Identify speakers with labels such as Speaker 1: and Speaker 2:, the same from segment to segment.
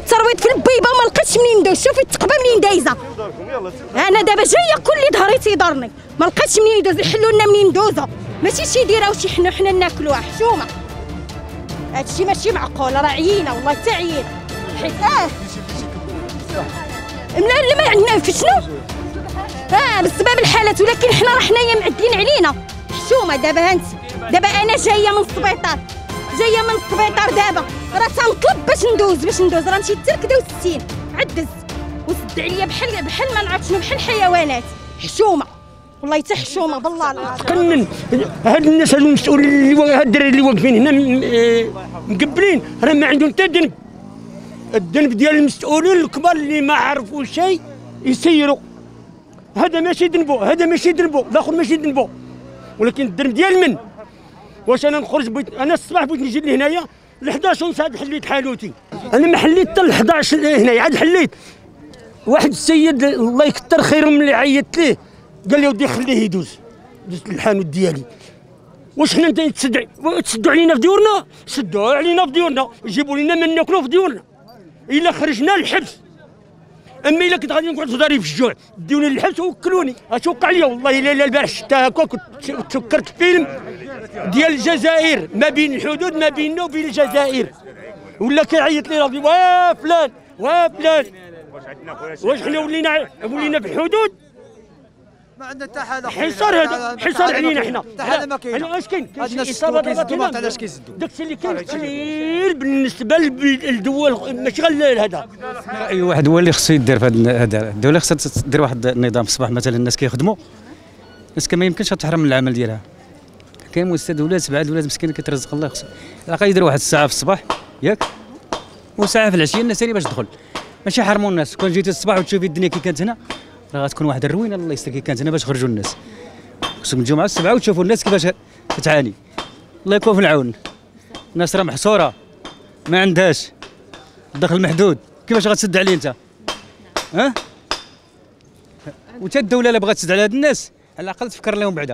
Speaker 1: الترويض في البيبه وما لقيتش منين ندوز. شوفي التقبه منين دايزه. انا دابا جايه كل ظهري تيضرني، ما لقيتش منين ندوز. يحلوا لنا منين ندوزو، ماشي شي يديروا شي حنا ناكلوها حشومه. هادشي ماشي معقول، راه عيينا والله حتى عيينا. حيت لا ما عندنا في شنو بسبب الحالات، ولكن حنا راه حنايا معدلين علينا حشومه. دابا هانت دابا انا جايه من السبيطار، دابا راه تنطلب باش ندوز. راه مشيت حتى لكدا و60 عدز وسد عليا بحال ما نعرف شنو، بحال الحيوانات. حشومه والله حتى حشومه بالله العظيم.
Speaker 2: كنن هاد الناس هادو المسؤولين هاد الدراري اللي واقفين هنا مقبلين راه ما عندهم حتى ذنب. الذنب ديال المسؤولين الكبار اللي ما عرفوا شيء يسيروا. هذا ماشي ذنبو، الاخر ماشي ذنبو، ولكن الذنب ديال من؟ واش انا نخرج انا الصباح بغيت نجي لهنايا ل 11 ونص عاد حليت حانوتي. انا ما حليت حتى ل 11 هنايا عاد حليت. واحد السيد الله يكثر خيره من اللي عيطت ليه قال لي ودي خليه يدوز الحانوت ديالي. واش حنا تسدوا علينا في ديورنا؟ سدوا علينا في ديورنا، يجيبوا لنا ما ناكلوا في ديورنا الا خرجنا للحبس. اما الا كنت غادي نقعد في داري في الجوع ديوني للحبس ووكلوني. اتوقع لي والله الا البارح شتا هكا كنت تفكرت فيلم ديال الجزائر ما بين الحدود ما بيننا وبين الجزائر، ولا كيعيط لي ربي وا فلان واش حنا ولينا في الحدود؟
Speaker 3: ما عندنا حتى حاجه.
Speaker 2: حصار علينا حنا.
Speaker 3: حتى حاجه ما كاينه.
Speaker 2: اش كاين؟
Speaker 3: عندنا اصابه كيسدوا علاش كيسدوا؟
Speaker 2: داكشي اللي كاين تحليل بالنسبه للدول ماشي غير هذا.
Speaker 4: اي واحد هو اللي خصو يدير في هذا. الدوله خصها دير واحد النظام في الصباح مثلا الناس كيخدموا، الناس ما يمكنش تحرم من العمل ديالها. كاين مستعد ولاد 7 الولاد مسكين كيترزق الله خصو علاقه يدير واحد الساعه في الصباح ياك وساعه في العشيه الناس ثاني باش تدخل، ماشي حرموا الناس. كون جيتي الصباح وتشوفي الدنيا كي كانت هنا راه غتكون واحد الروينه الله يستر كي كانت هنا باش خرجوا الناس. خصكم تجيو مع السبعه وتشوفوا الناس كيفاش كتعاني. الله يكون في العون. الناس راه محصوره ما عندهاش الدخل محدود، كيفاش غتسد عليه انت؟ وتا الدوله الا بغات تسد على هاد الناس على الاقل تفكر لهم بعدا.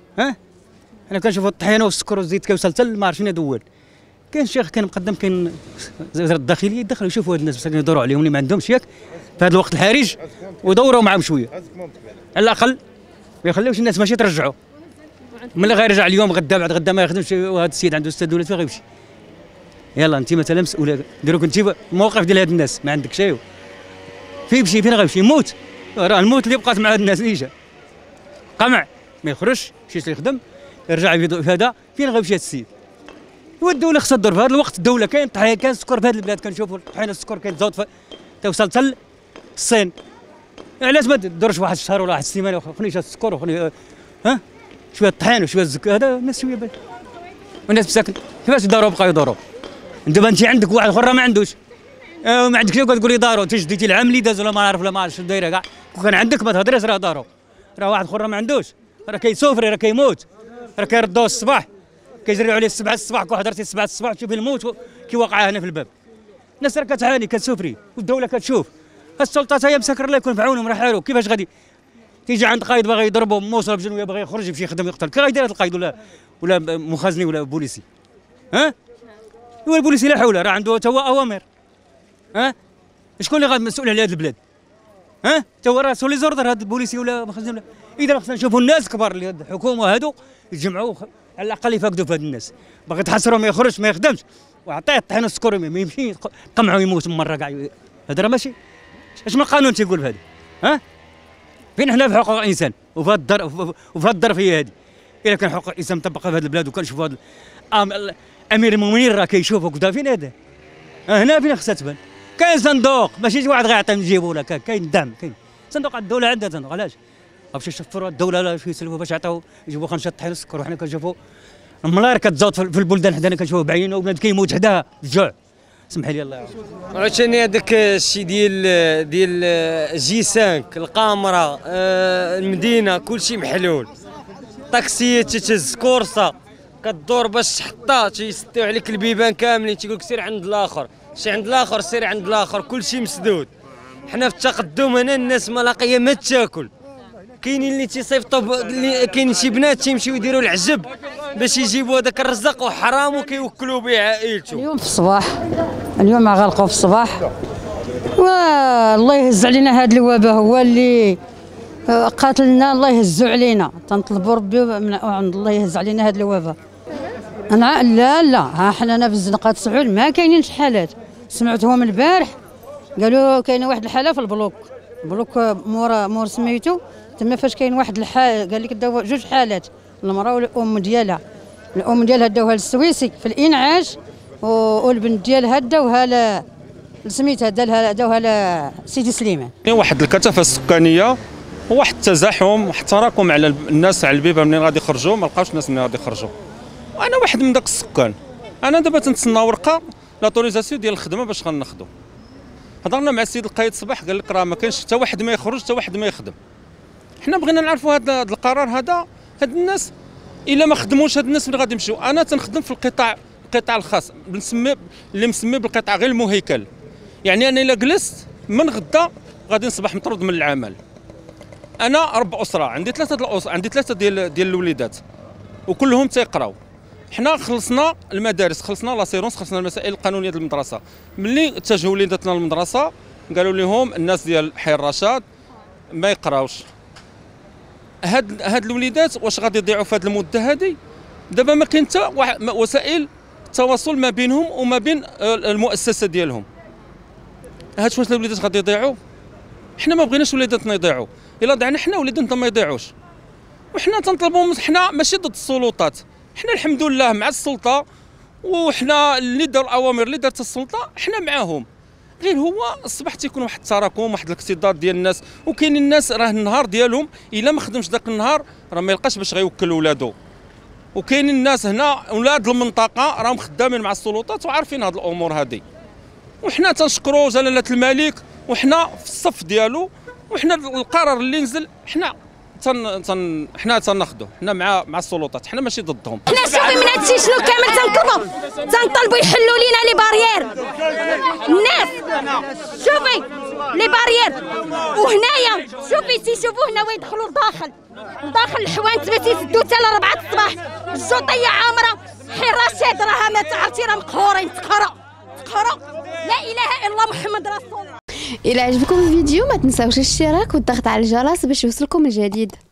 Speaker 4: حنا كنشوفوا الطحينه والسكر والزيت كيوصل حتى ما عرفت فين يدول. كاين شيخ كان مقدم، كاين وزاره الداخليه يدخلوا يشوفوا هاد الناس بس يدوروا عليهم اللي ما عندهمش ياك في هذا الوقت الحرج ودوروا معاهم شويه على الاقل، ما يخليوش الناس ماشي ترجعوا. ملي غيرجع اليوم غدا بعد غدا ما يخدمش وهذا السيد عنده 6 دولار فين غيمشي؟ يلا انت مثلا مسؤوله ديروا كنتي الموقف ديال هاد الناس ما عندك شيء فين يمشي؟ فين غيمشي؟ يموت. راه الموت اللي بقات مع هاد الناس نيجا قمع ما يخرجش يمشي يخدم يرجع في هذا فين غيمشي هاد السيد؟ والدوله خصها تدور في هذا الوقت. الدوله كاين طحين كاين السكر في هذه البلاد كنشوفوا طحين السكر كاين تزود توصل حتى الصين. علاش ما تدورش واحد الشهر ولا واحد السيمانه وخليش السكر وخلي شويه الطحين وشويه الزكا هذا الناس شويه بال والناس مساكن كيفاش يداروا بقاو يدوروا. دابا انت عندك واحد اخر ما عندوش ما عندكش كتقول لي داروا تجديتي العام اللي داز ولا ما عارف ولا ما عرفتش شنو دايره كاع. كون عندك ما تهضريش راه داروا، راه واحد اخر ما عندوش راه كيسوفري راه كيموت راه كيردوه الصباح كيجريو عليه 7 الصباح. كون حضرتي 7 الصباح تشوفي الموت كي واقع هنا في الباب. الناس راه كتعاني كتسوفري والدوله كتشوف. السلطات هي مساكر الله يكون في عونهم راه حالو. كيفاش غادي تيجي عند قايد باغي يضربو موصل بجنويه باغي يخرج يمشي يخدم يقتل؟ كي غيدير هذا القايد ولا مخازني ولا بوليسي؟ هو البوليسي لا حول راه عنده تا هو اوامر. شكون اللي غادي مسؤول على هذه البلاد؟ تا هو راه سولي زوردر هذا البوليسي ولا مخازن ولا اذا خصنا نشوفوا الناس كبار اللي الحكومه هادو يتجمعوا على الاقل يفقدوا في هاد الناس. باغي تحصروا ما يخرجش ما يخدمش وعطيه الطحين السكر ما يمشي قمعوا يموت مره كاع. هذا راه ماشي اش من قانون تيقول في هذا؟ فين حنا في حقوق الانسان وفي هاد الظرفيه هذه؟ الا كان حقوق الانسان مطبقه في هذه البلاد وكنشوفوا هذا امير المؤمنين راه كيشوفوا كدا فين هذا؟ هنا فين خصها تبان؟ كاين صندوق ماشي شي واحد غيعطي نجيبو ولا كاين دعم كاين صندوق. الدوله عندها صندوق علاش؟ باش يشفروا الدوله لا شي يسلفوا باش يعطيو يجيبوا 5 طحين السكر. وحنا كنشوفوا الملاير كتزاد في البلدان حدانا كنشوفوا بعيننا وبنادم كيموت حداها بالجوع. سمح لي الله يعاونك.
Speaker 5: عاوتاني هذاك الشيء ديال جي 5 القامره المدينه كلشي محلول. طاكسيات تتهز كورصه كدور باش تحطها تيسديو عليك البيبان كاملين تيقول لك سير عند الاخر شي عند الاخر سير عند الاخر كلشي مسدود. حنا في التقدم هنا الناس ما لاقيه ما تاكل. كاينين اللي تيصيفطوا كاين شي بنات تيمشيو يديروا العجب باش يجيبوا هذاك الرزق وحرام وكيوكلوا به عائلته.
Speaker 6: اليوم في الصباح اليوم غلقوا في الصباح والله يهز علينا هذا الوباء، هو اللي قاتلنا، الله يهزو علينا. تنطلبوا ربي من عند الله يهز علينا هذا الوباء. انا لا ها حنا في الزنقه سعود ما كاينينش حالات. سمعتهم البارح قالوا كاينه واحد الحاله في البلوك مور سميتو تما، فاش كاين واحد الحال قال لك داو جوج حالات، المراه والام ديالها. الام ديالها داوها للسويسي في الانعاش، والبنت ديالها داوها سميتها داوها لسيدي سليمان.
Speaker 7: كاين واحد الكثافه السكانيه وواحد التزاحم، واحد التراكم على الناس على البيبه منين غادي يخرجوا، ما لقاوش الناس منين غادي يخرجوا. انا واحد من داك السكان، انا دابا تنتسنى ورقه لاطوريزاسيون ديال الخدمه باش غناخذوا. هضرنا مع السيد القايد الصباح قال لك راه ما كاينش حتى واحد ما يخرج حتى واحد ما يخدم. حنا بغينا نعرفوا هذا القرار هذا، هاد الناس الا ما خدموش هاد الناس فين غادي يمشيو. انا تنخدم في القطاع الخاص، اللي مسمي بالقطاع غير المهيكل. يعني انا الا جلست من غدا غادي نصبح مطرود من العمل. انا رب اسره، عندي ثلاثه ديال الوليدات وكلهم تيقراو. حنا خلصنا المدارس، خلصنا لاسيرونس، خلصنا المسائل القانونيه ديال المدرسه. ملي اتجهوا وليداتنا للمدرسه قالوا لهم الناس ديال حي الرشاد ما يقراوش. هاد الوليدات واش غادي يضيعوا في هذه المده هذه؟ دابا ما كاين حتى وسائل التواصل ما بينهم وما بين المؤسسه ديالهم. هاد واش الوليدات غادي يضيعوا؟ حنا ما بغيناش وليداتنا يضيعوا، الا ضيعنا حنا وليداتنا ما يضيعوش. وحنا تنطلبوا، حنا ماشي ضد السلطات، حنا الحمد لله مع السلطه، وحنا اللي داروا الاوامر اللي دارت السلطه حنا معاهم. غير هو اصبح تيكون واحد التراكم، واحد الاكتظاظ ديال الناس، وكاين الناس راه النهار ديالهم الا ما خدمش ذاك النهار راه ما يلقاش باش غيوكل ولادو. وكاين الناس هنا اولاد المنطقه راهم خدامين مع السلطات وعارفين هاد الامور هذه. وحنا تنشكروا جلاله الملك، وحنا في الصف ديالو، وحنا القرار اللي نزل حنا تناخذوه، حنا مع السلطات، حنا ماشي ضدهم.
Speaker 1: حنا شوفي من هادشي شنو كامل تنطلبوا يحلوا لينا لي بارير. الناس شوفي لي بارير، وهنايا شوفي تيشوفوا هنا ويدخلوا لداخل الحوانت ما تيسدوا حتى ل 4 الصباح. الجوطيه عامره، حي الرشاد راها ما تعرفتي راه مقهورين تقرا لا اله الا محمد رسول الله.
Speaker 8: إلا عجبكم الفيديو ما تنساوش الاشتراك والضغط على الجرس باش يوصلكم الجديد.